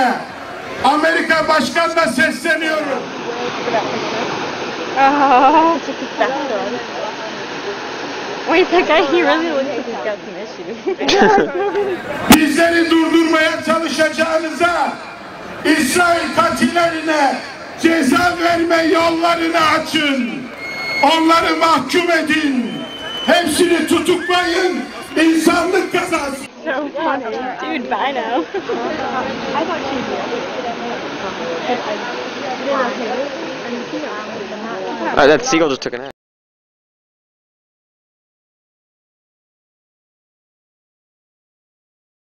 Bey'ine, Amerika Başkanı'na sesleniyorum. Wait, that guy, he really looks like he's got some issues. Bizleri durdurmaya çalışacağınıza, İsrail katillerine ceza verme yollarını açın. Onları mahkum edin. Hepsini tutuklayın. İnsanlık kazansın. So funny. Dude, bye now. I thought she'd be That seagull just took a nap.